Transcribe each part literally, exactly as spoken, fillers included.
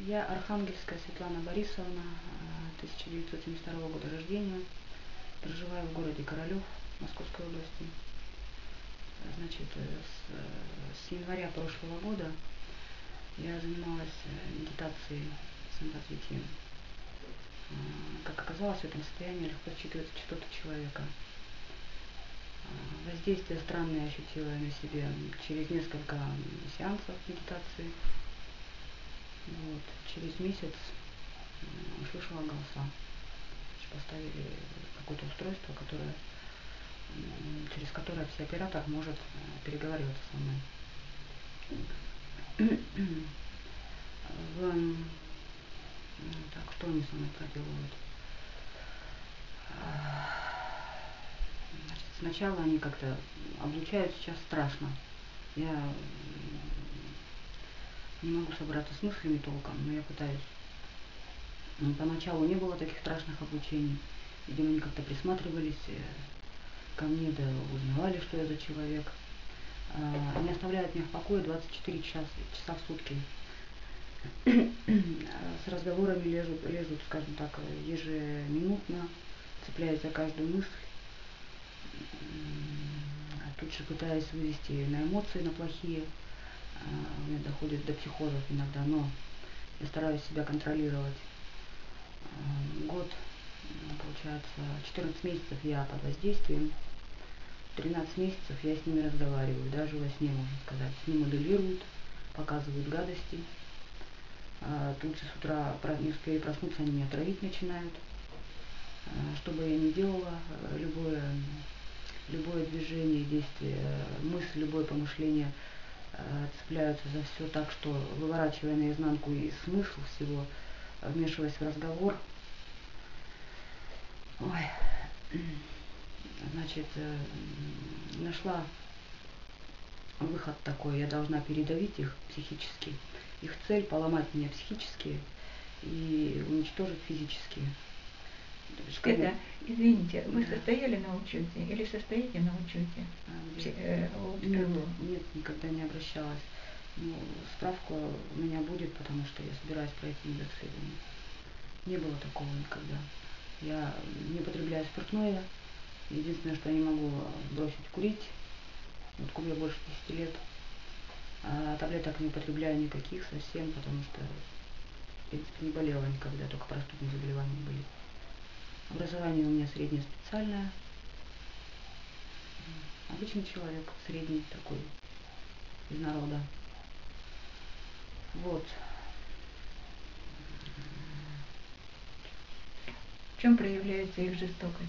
Я Архангельская Светлана Борисовна, тысяча девятьсот семьдесят второго года рождения, проживаю в городе Королев Московской области. Значит, с, с января прошлого года я занималась медитацией, саморазвитием. Как оказалось, в этом состоянии легко считывается частота человека. Воздействие странное ощутила на себе через несколько сеансов медитации. Вот. Через месяц услышала голоса. Поставили какое-то устройство, которое, через которое психоператор может переговариваться со мной. В... Так, что они со мной проделывают? Значит, сначала они как-то облучают, сейчас страшно. Я не могу собраться с мыслями толком, но я пытаюсь. Поначалу не было таких страшных облучений. Видимо, они как-то присматривались ко мне, да узнавали, что я за человек. Они оставляют меня в покое двадцать четыре часа, часа в сутки. С разговорами лезут, лезут, скажем так, ежеминутно, цепляясь за каждую мысль. Тут же пытаясь вывести на эмоции, на плохие. У меня доходит до психозов иногда, но я стараюсь себя контролировать. Год, получается, четырнадцать месяцев я под воздействием, тринадцать месяцев я с ними разговариваю, даже во сне, можно сказать. С ними моделируют, показывают гадости. Тут же с утра не успею проснуться, они меня травить начинают. Что бы я ни делала, любое, любое движение, действие, мысль, любое помышление цепляются за все так, что выворачивая наизнанку и смысл всего, вмешиваясь в разговор. Ой, значит, нашла выход такой, я должна передавить их психически. Их цель поломать меня психически и уничтожить физически. Это, извините, вы да. состояли на учете или состоите на учете? А, Пси, э, нет, нет, никогда не обращалась. Ну, справка у меня будет, потому что я собираюсь пройти медобследование. Не было такого никогда. Я не употребляю спиртное. Единственное, что я не могу бросить курить. Вот курю больше десяти лет. А таблеток не употребляю никаких совсем, потому что, в принципе, не болела никогда, только простудные заболевания были. Образование у меня среднее специальное. Обычный человек, средний такой, из народа. Вот. В чем проявляется их жестокость?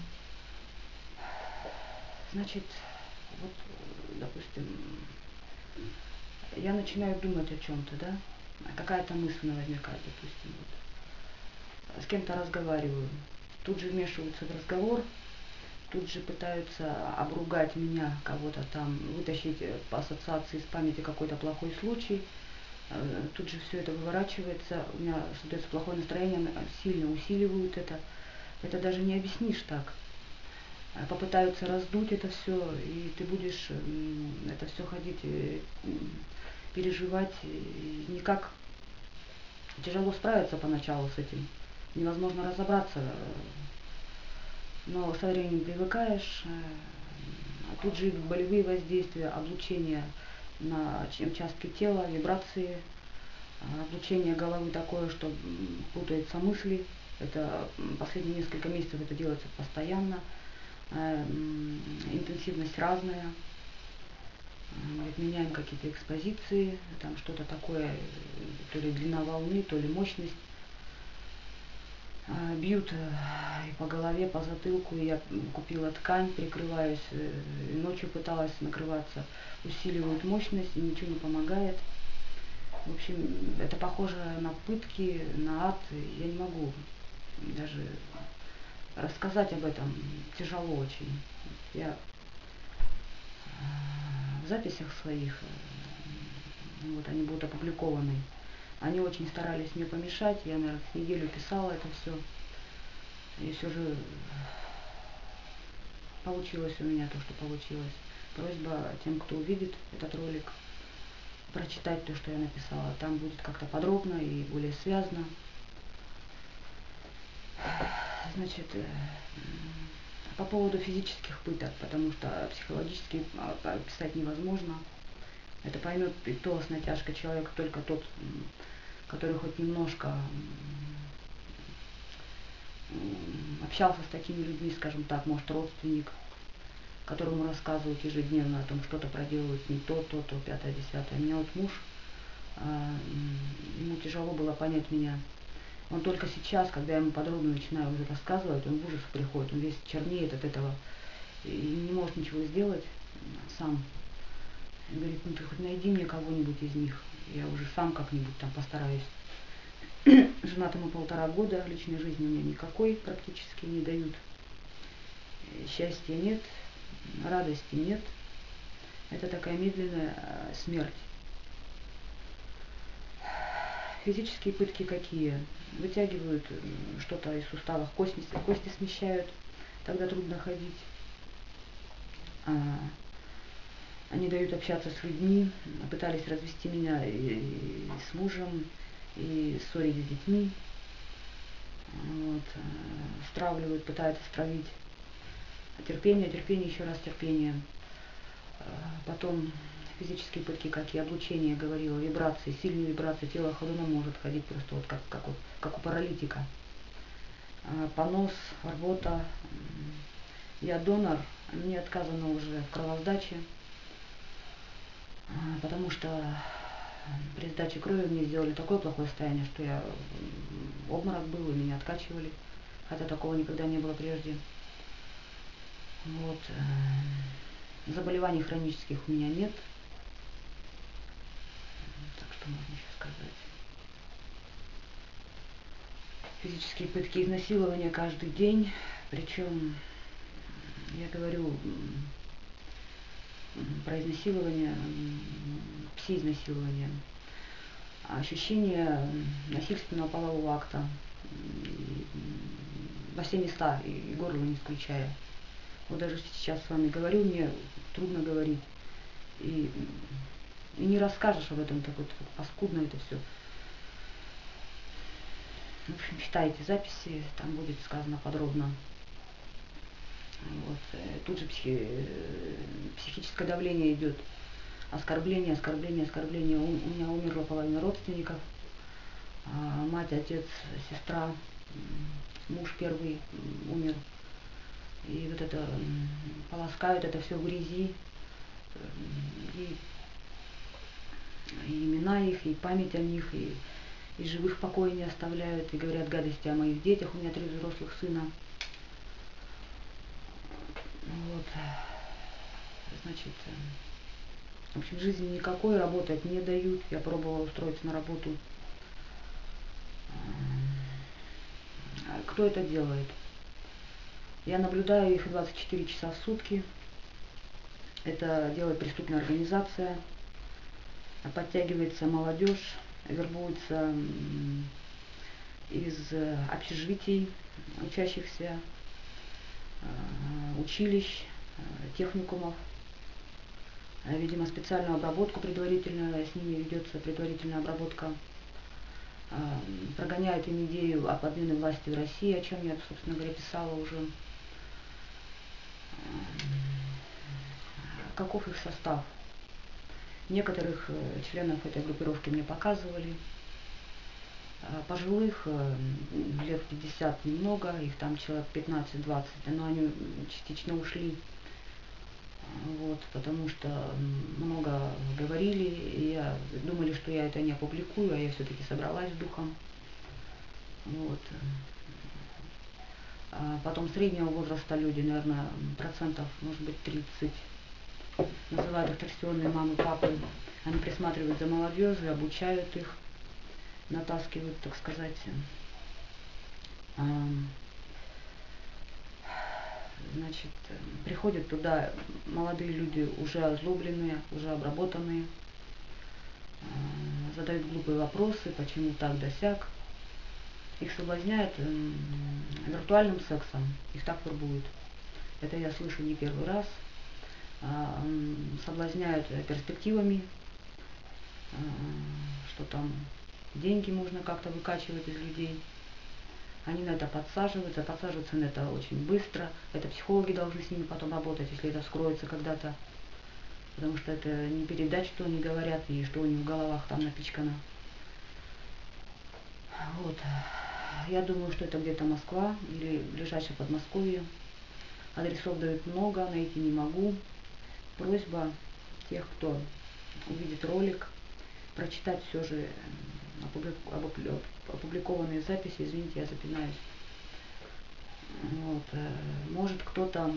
Значит, вот, допустим, я начинаю думать о чем-то, да? Какая-то мысль возникает, допустим, вот. С кем-то разговариваю. Тут же вмешиваются в разговор, тут же пытаются обругать меня, кого-то там, вытащить по ассоциации с памяти какой-то плохой случай. Тут же все это выворачивается, у меня создается плохое настроение, сильно усиливают это. Это даже не объяснишь так. Попытаются раздуть это все, и ты будешь это все ходить, переживать. И никак тяжело справиться поначалу с этим. Невозможно разобраться. Но со временем привыкаешь. А тут же болевые воздействия, облучение на участки тела, вибрации, облучение головы такое, что путаются мысли. Это последние несколько месяцев это делается постоянно. Интенсивность разная. Меняем какие-то экспозиции, там что-то такое, то ли длина волны, то ли мощность. Бьют и по голове, по затылку. Я купила ткань, прикрываюсь, и ночью пыталась накрываться. Усиливают мощность, и ничего не помогает. В общем, это похоже на пытки, на ад. Я не могу даже рассказать об этом. Тяжело очень. Я в записях своих, вот они будут опубликованы. Они очень старались мне помешать. Я, наверное, с неделю писала это все. И все же получилось у меня то, что получилось. Просьба тем, кто увидит этот ролик, прочитать то, что я написала. Там будет как-то подробно и более связано. Значит, по поводу физических пыток, потому что психологически описать невозможно. Это поймет и то с натяжкой человека только тот, который хоть немножко общался с такими людьми, скажем так, может, родственник, которому рассказывают ежедневно о том, что-то проделывают с ним, то, то, то, пятое, десятое. У меня вот муж, ему тяжело было понять меня. Он только сейчас, когда я ему подробно начинаю уже рассказывать, он в ужас приходит, он весь чернеет от этого и не может ничего сделать сам. Он говорит, ну ты хоть найди мне кого-нибудь из них, я уже сам как-нибудь там постараюсь. Женат ему полтора года, личной жизни у меня никакой практически не дают. Счастья нет, радости нет. Это такая медленная смерть. Физические пытки какие? Вытягивают что-то из суставов, кости, кости смещают, тогда трудно ходить. Они дают общаться с людьми, пытались развести меня и с мужем, и ссорить с детьми. Вот. Стравливают, пытаются стравить. Терпение, терпение, еще раз терпение. Потом физические пытки, как и облучение, говорила, вибрации, сильные вибрации, тело ходуном может ходить просто вот как, как, вот, как у паралитика. Понос, рвота. Я донор, мне отказано уже в кровосдаче, потому что при сдаче крови мне сделали такое плохое состояние, что я обморок был, и меня откачивали, хотя такого никогда не было прежде. Вот. Заболеваний хронических у меня нет. Так что можно еще сказать. Физические пытки, изнасилования каждый день. Причем, я говорю про изнасилование, пси-изнасилование. Ощущение насильственного полового акта во все места, и горло не исключая. Вот даже сейчас с вами говорю, мне трудно говорить. И, и не расскажешь об этом, так вот паскудно это все. В общем, читайте записи, там будет сказано подробно. Вот. Тут же психи, психическое давление идет. Оскорбление, оскорбление, оскорбление. У, у меня умерла половина родственников. Мать, отец, сестра, муж первый умер. И вот это полоскают, это все в грязи. И, и имена их, и память о них, и, и живых в покое не оставляют, и говорят гадости о моих детях. У меня три взрослых сына. Вот. Значит, в общем, жизни никакой, работать не дают. Я пробовала устроиться на работу. Кто это делает? Я наблюдаю их двадцать четыре часа в сутки. Это делает преступная организация. Подтягивается молодежь, вербуется из общежитий учащихся, училищ, техникумов. Видимо, специальную обработку предварительную, с ними ведется предварительная обработка. Прогоняют им идею о подмене власти в России, о чем я, собственно говоря, писала уже. Каков их состав? Некоторых членов этой группировки мне показывали. Пожилых, лет пятьдесят немного, их там человек пятнадцать-двадцать, но они частично ушли. Вот, потому что много говорили, и я, думали, что я это не опубликую, а я все-таки собралась с духом. Вот. А потом среднего возраста люди, наверное, процентов, может быть, тридцать. Называют их торсионные мамы, папы. Они присматривают за молодежью, обучают их, натаскивают, так сказать. Значит, приходят туда молодые люди, уже озлобленные, уже обработанные, задают глупые вопросы, почему так да сяк. Их соблазняют виртуальным сексом, их так вербуют. Это я слышу не первый раз. Соблазняют перспективами, что там деньги можно как-то выкачивать из людей. Они на это подсаживаются, подсаживаются на это очень быстро. Это психологи должны с ними потом работать, если это вскроется когда-то. Потому что это не передать, что они говорят и что у них в головах там напичкано. Вот. Я думаю, что это где-то Москва или ближайшее Подмосковье. Адресов дают много, найти не могу. Просьба тех, кто увидит ролик, прочитать все же опубликованные записи. Извините, я запинаюсь. Вот. Может, кто-то,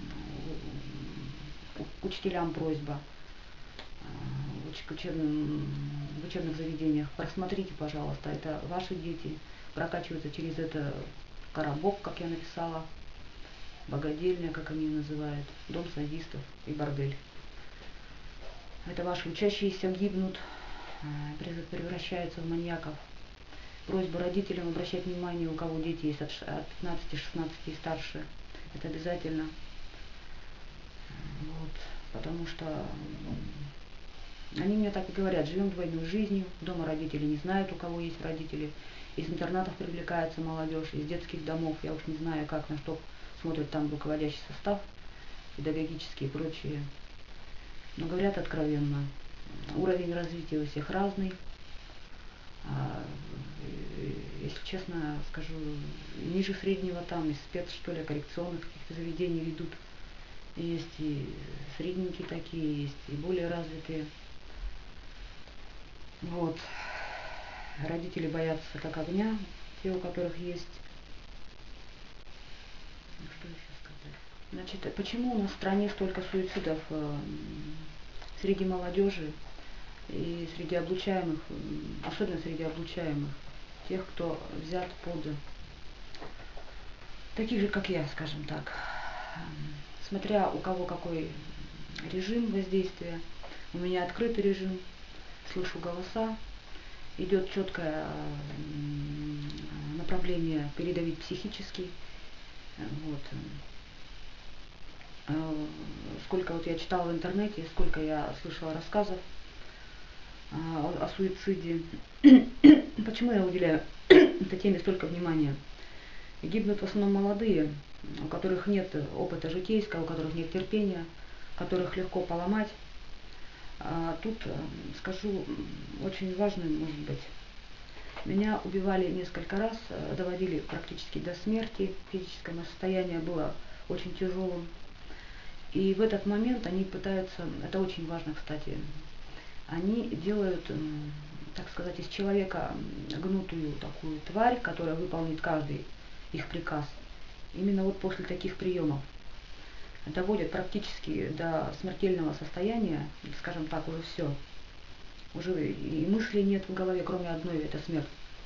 учителям просьба в, учебным, в учебных заведениях, просмотрите, пожалуйста, это ваши дети прокачиваются через это коробок, как я написала, богадельня, как они называют, дом садистов и бордель. Это ваши учащиеся гибнут, превращаются в маньяков. Просьба родителям обращать внимание, у кого дети есть от пятнадцати-шестнадцати и старше. Это обязательно. Вот, потому что они мне так и говорят: живем двойной жизнью, дома родители не знают, у кого есть родители. Из интернатов привлекается молодежь, из детских домов, я уж не знаю, как, на что смотрят там руководящий состав, педагогические и прочие. Но говорят откровенно, уровень развития у всех разный. Если честно скажу, ниже среднего там, из спец, что ли, коррекционных каких-то заведений ведут. Есть и средненькие такие, есть и более развитые. Вот. Родители боятся как огня, те, у которых есть. Что еще сказать? Значит, почему у нас в стране столько суицидов среди молодежи и среди облучаемых, особенно среди облучаемых, тех, кто взят под таких же, как я, скажем так. Смотря у кого какой режим воздействия. У меня открытый режим, слышу голоса, идет четкое направление передавить психически. Вот. Сколько вот я читала в интернете, сколько я слышала рассказов о, о суициде. Почему я уделяю этой теме столько внимания? Гибнут в основном молодые, у которых нет опыта житейского, у которых нет терпения, которых легко поломать. А тут скажу очень важный, может быть. Меня убивали несколько раз, доводили практически до смерти, физическое состояние было очень тяжелым. И в этот момент они пытаются, это очень важно, кстати, они делают, так сказать, из человека гнутую такую тварь, которая выполнит каждый их приказ. Именно вот после таких приемов доводят практически до смертельного состояния, скажем так, уже все. Уже и мыслей нет в голове, кроме одной, это смерть.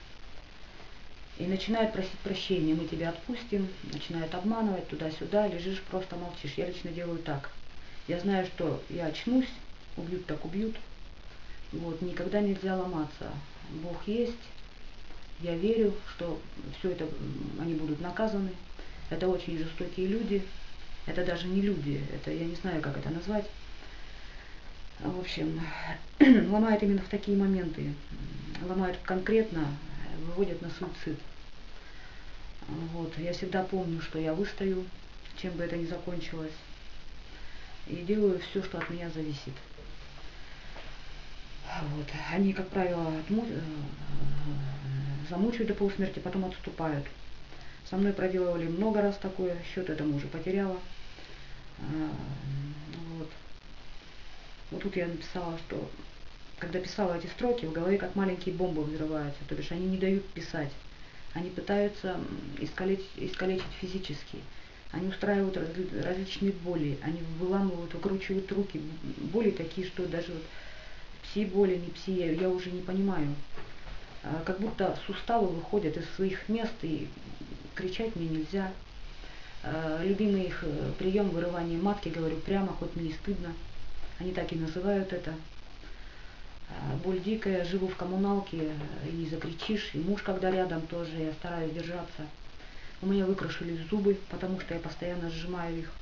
И начинают просить прощения, мы тебя отпустим, начинают обманывать туда-сюда, лежишь, просто молчишь. Я лично делаю так. Я знаю, что я очнусь, убьют так убьют. Вот, никогда нельзя ломаться. Бог есть, я верю, что все это, они будут наказаны. Это очень жестокие люди, это даже не люди, это я не знаю, как это назвать. В общем, ломают именно в такие моменты, ломают конкретно, выводят на суицид. Вот. Я всегда помню, что я выстою, чем бы это ни закончилось, и делаю все, что от меня зависит. Вот. Они, как правило, отму... замучают до полусмерти, потом отступают. Со мной проделывали много раз такое, счет этому уже потеряла. Вот. Вот тут я написала, что когда писала эти строки, в голове как маленькие бомбы взрываются, то бишь они не дают писать. Они пытаются искалечить, искалечить физически. Они устраивают разли, различные боли, они выламывают, выкручивают руки. Боли такие, что даже вот пси-боли, не пси, я, я уже не понимаю. А, как будто суставы выходят из своих мест, и кричать мне нельзя. А, любимый их прием вырывания матки, говорю прямо, хоть мне и стыдно. Они так и называют это. Боль дикая, живу в коммуналке, и не закричишь, и муж, когда рядом, тоже я стараюсь держаться. У меня выкрашились зубы, потому что я постоянно сжимаю их,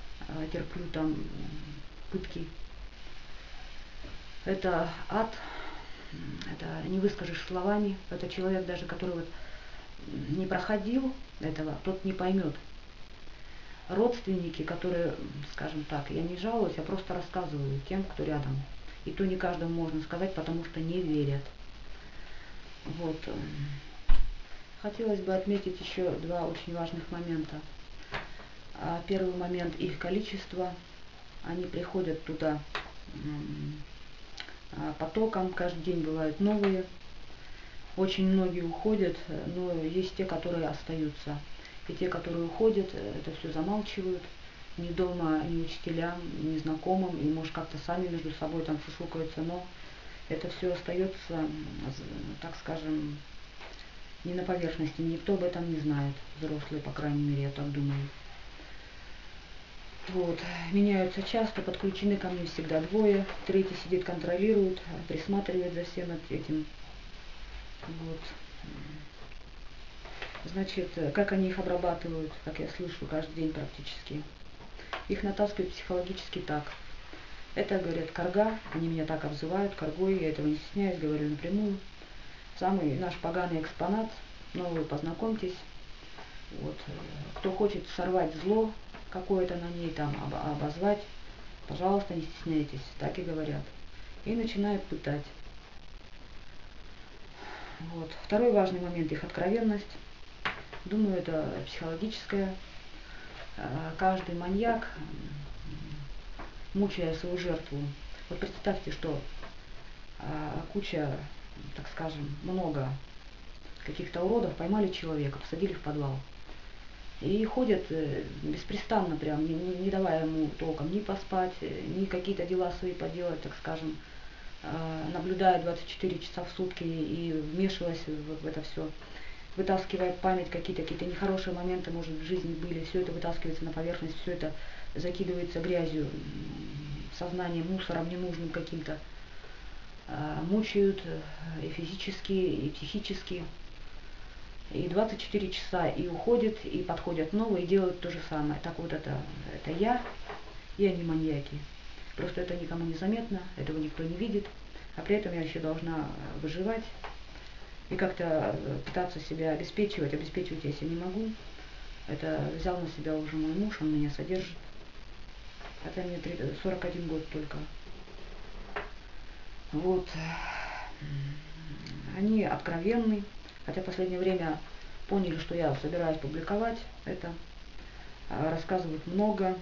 терплю там пытки. Это ад, это не выскажешь словами. Это человек даже, который вот не проходил этого, тот не поймет. Родственники, которые, скажем так, я не жалуюсь, я просто рассказываю тем, кто рядом. И то не каждому можно сказать, потому что не верят. Вот. Хотелось бы отметить еще два очень важных момента. Первый момент – их количество. Они приходят туда потоком, каждый день бывают новые. Очень многие уходят, но есть те, которые остаются. И те, которые уходят, это все замалчивают. Ни дома, ни учителям, ни знакомым, и может как-то сами между собой там шушукаются, но это все остается, так скажем, не на поверхности. Никто об этом не знает, взрослые, по крайней мере, я так думаю. Вот. Меняются часто, подключены ко мне всегда двое, третий сидит, контролирует, присматривает за всем этим. Вот. Значит, как они их обрабатывают, как я слышу каждый день практически. Их натаскивают психологически так. Это, говорят, карга, они меня так обзывают, каргой, я этого не стесняюсь, говорю напрямую. Самый наш поганый экспонат, но вы познакомьтесь. Вот. Кто хочет сорвать зло какое-то на ней, там, обозвать, пожалуйста, не стесняйтесь, так и говорят. И начинают пытать. Вот. Второй важный момент – их откровенность. Думаю, это психологическое. Каждый маньяк, мучая свою жертву, вот представьте, что куча, так скажем, много каких-то уродов поймали человека, посадили в подвал. И ходят беспрестанно, прям, не, не давая ему толком ни поспать, ни какие-то дела свои поделать, так скажем, наблюдая двадцать четыре часа в сутки и вмешиваясь в, в это все, вытаскивая память, какие-то какие-то нехорошие моменты, может, в жизни были, все это вытаскивается на поверхность, все это закидывается грязью, сознанием, мусором ненужным каким-то, мучают и физически, и психически. И двадцать четыре часа и уходят, и подходят новые, и делают то же самое. Так вот это, это я, и они маньяки. Просто это никому не заметно, этого никто не видит, а при этом я еще должна выживать и как-то пытаться себя обеспечивать. Обеспечивать я себя не могу. Это взял на себя уже мой муж, он меня содержит. Хотя мне сорок один год только. Вот. Они откровенны. Хотя в последнее время поняли, что я собираюсь публиковать это, рассказывают много,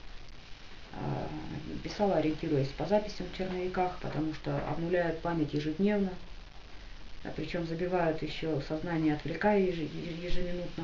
писала, ориентируясь по записям в черновиках, потому что обнуляют память ежедневно, причем забивают еще сознание, отвлекая ежеминутно.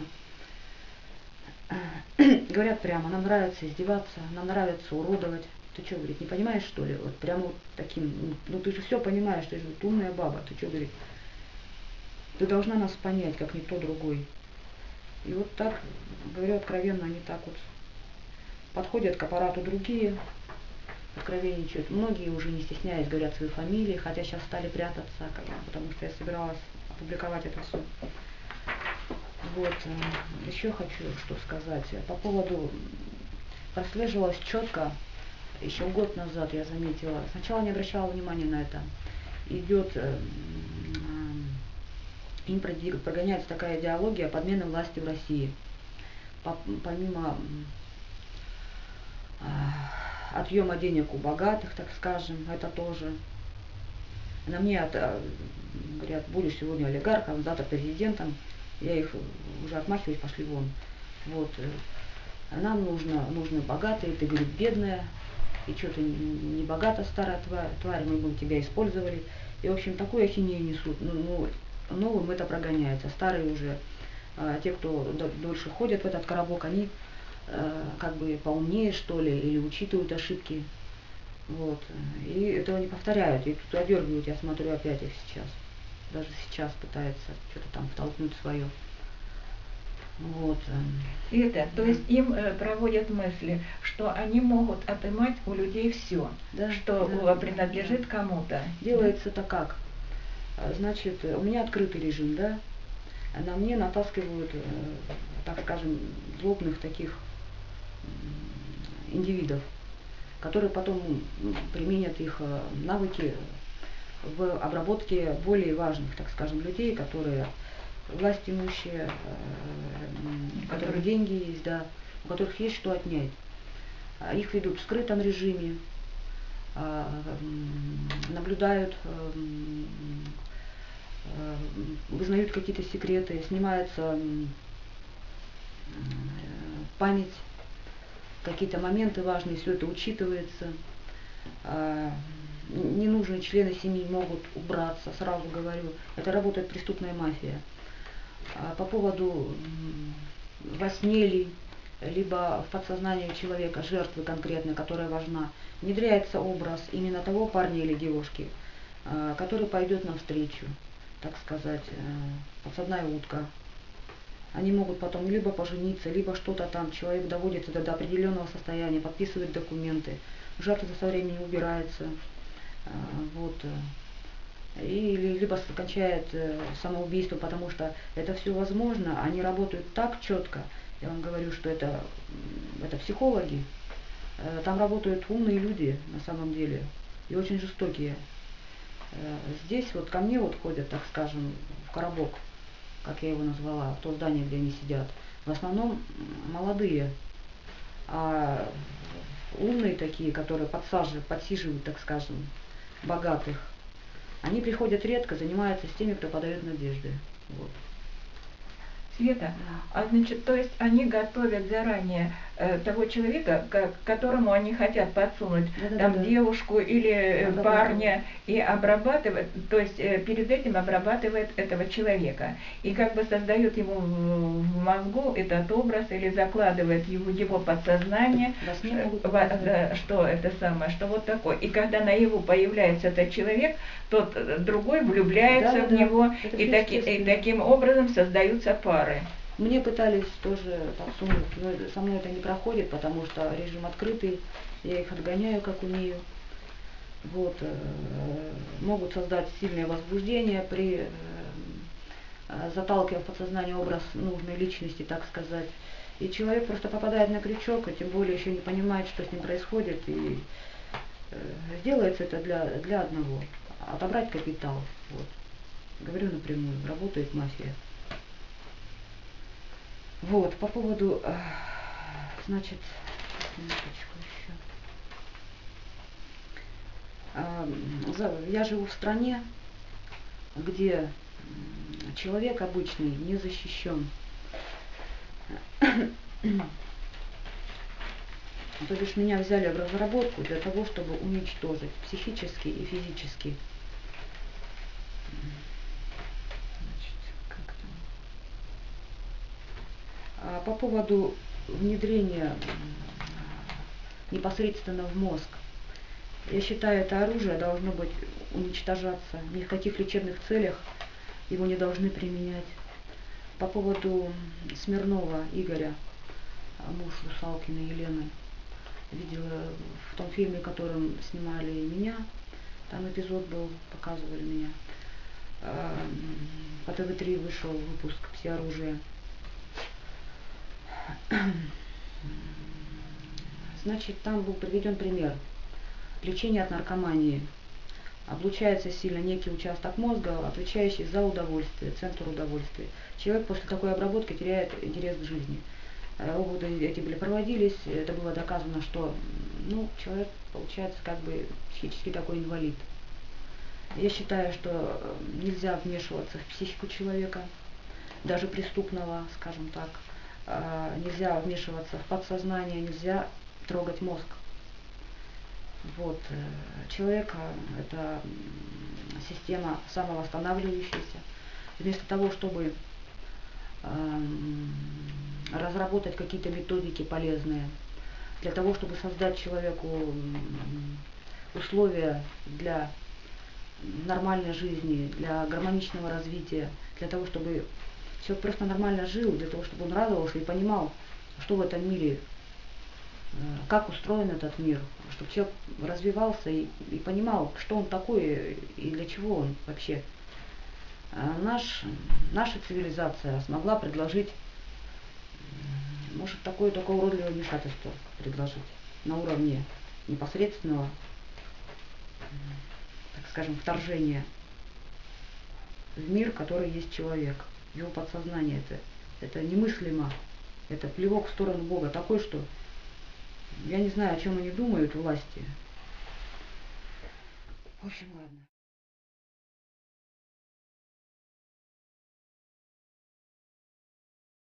Говорят прямо, нам нравится издеваться, нам нравится уродовать. Ты что, говорит, не понимаешь, что ли? Вот прямо вот таким, ну ты же все понимаешь, ты же вот умная баба, ты что, говорит, ты должна нас понять, как никто другой. И вот так, говорю откровенно, они так вот подходят к аппарату другие, откровенничают. Многие уже не стесняясь говорят свои фамилии, хотя сейчас стали прятаться, потому что я собиралась опубликовать это все. Вот, еще хочу что сказать. По поводу, прослеживалось четко, еще год назад я заметила, сначала не обращала внимания на это, идет, им прогоняется такая идеология подмены власти в России. Помимо отъема денег у богатых, так скажем, это тоже. На мне это, говорят, будешь сегодня олигархом, завтра президентом, я их уже отмахиваюсь, пошли вон. Вот. Нам нужно, нужны богатые, ты, говорит, бедная, и что ты не богата, старая тварь, тварь, мы бы тебя использовали. И, в общем, такую ахинею несут. Ну, ну, новым это прогоняется. Старые уже, а, те, кто дольше ходят в этот коробок, они а, как бы поумнее, что ли, или учитывают ошибки. Вот. И этого не повторяют. И тут одергивают, я смотрю, опять их сейчас. Даже сейчас пытаются что-то там втолкнуть свое. Вот. Это, то есть им э, проводят мысли, что они могут отымать у людей все, да, что да, принадлежит да. кому-то. Делается-то как? Значит, у меня открытый режим, да? На мне натаскивают, э, так скажем, злобных таких индивидов, которые потом применят их навыки в обработке более важных, так скажем, людей, которые власть имущие, у которых деньги есть, да, у которых есть что отнять. Их ведут в скрытом режиме, наблюдают, вызнают какие-то секреты, снимается память, какие-то моменты важные, все это учитывается. Ненужные члены семьи могут убраться, сразу говорю. Это работает преступная мафия. По поводу во сне ли, либо в подсознании человека, жертвы конкретной, которая важна, внедряется образ именно того парня или девушки, который пойдет навстречу, так сказать, подсадная утка. Они могут потом либо пожениться, либо что-то там, человек доводится до, до определенного состояния, подписывает документы, жертва со временем убирается, вот, или либо кончает самоубийство, потому что это все возможно, они работают так четко, я вам говорю, что это, это психологи, там работают умные люди на самом деле, и очень жестокие. Здесь вот ко мне вот ходят, так скажем, в коробок, как я его назвала, в то здание, где они сидят, в основном молодые, а умные такие, которые подсаживают, подсиживают, так скажем, богатых, они приходят редко, занимаются с теми, кто подает надежды. Вот. Света, а значит, то есть они готовят заранее э, того человека, к которому они хотят подсунуть да, там да, девушку или да, парня да, и обрабатывают, то есть э, перед этим обрабатывает этого человека и как бы создает ему в мозгу этот образ или закладывает его, его подсознание, что, да, что это самое, что вот такое. И когда наяву появляется этот человек, тот другой влюбляется да, в да, него и, таки, и таким образом создаются пары. Мне пытались тоже там сунуть, но со мной это не проходит, потому что режим открытый, я их отгоняю как умею. Вот, э, могут создать сильное возбуждение при э, заталкивая в подсознание образ нужной личности, так сказать. И человек просто попадает на крючок, и тем более еще не понимает, что с ним происходит, и э, делается это для, для одного, отобрать капитал. Вот. Говорю напрямую, работает мафия. Вот, по поводу, значит, еще. Я живу в стране, где человек обычный не защищен. То бишь меня взяли в разработку для того, чтобы уничтожить психически и физически. По поводу внедрения непосредственно в мозг. Я считаю, это оружие должно быть уничтожаться. Ни в каких лечебных целях его не должны применять. По поводу Смирнова Игоря, муж Русалкиной Елены, видела в том фильме, в котором снимали меня, там эпизод был, показывали меня. По тэ вэ три вышел выпуск «Всеоружие». Значит, там был приведен пример. Лечение от наркомании. Облучается сильно некий участок мозга, отвечающий за удовольствие, центр удовольствия. Человек после такой обработки теряет интерес к жизни. Опыты эти были проводились, это было доказано, что ну, человек получается как бы психически такой инвалид. Я считаю, что нельзя вмешиваться в психику человека, даже преступного, скажем так. Нельзя вмешиваться в подсознание, нельзя трогать мозг. Вот. Человек – это система самовосстанавливающаяся. Вместо того, чтобы э, разработать какие-то методики полезные, для того, чтобы создать человеку условия для нормальной жизни, для гармоничного развития, для того, чтобы человек просто нормально жил, для того, чтобы он радовался и понимал, что в этом мире, как устроен этот мир, чтобы человек развивался и, и понимал, что он такой и для чего он вообще. Наш, наша цивилизация смогла предложить, может, такое только уродливое вмешательство предложить на уровне непосредственного так скажем, вторжение в мир, который есть человек, его подсознание. Это, это немыслимо, это плевок в сторону Бога такой, что я не знаю, о чем они думают, власти. В общем, ладно.